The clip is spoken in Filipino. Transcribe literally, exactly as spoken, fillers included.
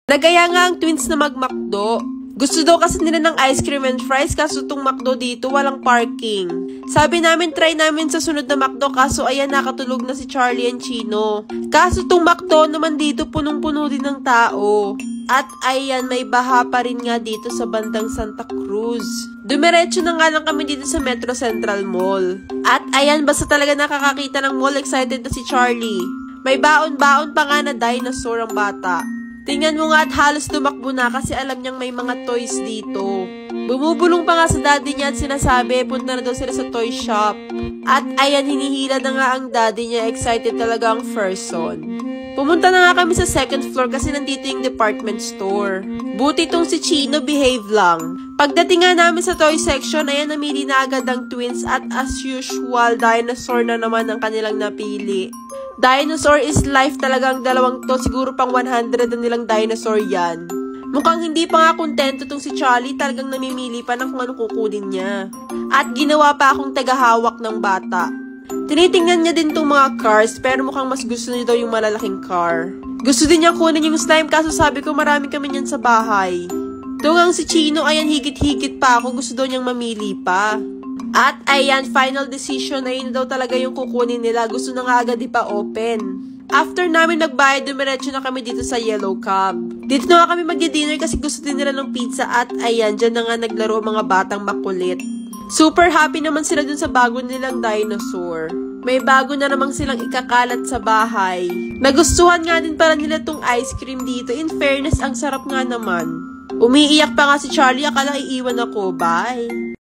Nagaya nga ang twins na mag-McDo. Gusto daw kasi nila ng ice cream and fries kaso tong McDo dito walang parking. Sabi namin try namin sa sunod na McDo kaso ayan nakatulog na si Charlie and Chino. Kaso tong McDo naman dito punong-puno din ng tao. At ayan may baha pa rin nga dito sa bandang Santa Cruz. Dumiretso na nga lang kami dito sa Metro Central Mall. At ayan basta talaga nakakakita ng mall, excited na si Charlie. May baon-baon pa nga na dinosaur ang bata. Tingnan mo nga at halos tumakbo na kasi alam niyang may mga toys dito. Bumubulong pa nga sa daddy niya at sinasabi punta na daw sila sa toy shop. At ayan hinihila na nga ang daddy niya, excited talaga ang person. Pumunta na nga kami sa second floor kasi nandito yung department store. Buti tong si Chino behave lang. Pagdating nga namin sa toy section, ayan namili na agad ang twins at as usual, dinosaur na naman ang kanilang napili. Dinosaur is life talaga ang dalawang to. Siguro pang one hundred na nilang dinosaur yan. Mukhang hindi pa nga kontento tong si Charlie. Talagang namimili pa ng kung ano kukunin niya. At ginawa pa akong tagahawak ng bata. Tinitingnan niya din tong mga cars pero mukhang mas gusto niya daw yung malalaking car. Gusto din niya kunin yung slime kaso sabi ko marami kami niyan sa bahay. Tungang si Chino, ayan higit-higit pa ako. Gusto daw niyang mamili pa. At ayan, final decision na yun daw talaga yung kukunin nila. Gusto na nga agad ipa-open. After namin nagbayad, dumiretso na kami dito sa Yellow Cab. Dito na nga kami magdi-dinner kasi gusto din nila ng pizza. At ayan, dyan na nga naglaro mga batang makulit. Super happy naman sila dun sa bago nilang dinosaur. May bago na namang silang ikakalat sa bahay. Nagustuhan nga din pala nila tong ice cream dito. In fairness, ang sarap nga naman. Umiiyak pa nga si Charlie, akala iiwan ako. Bye!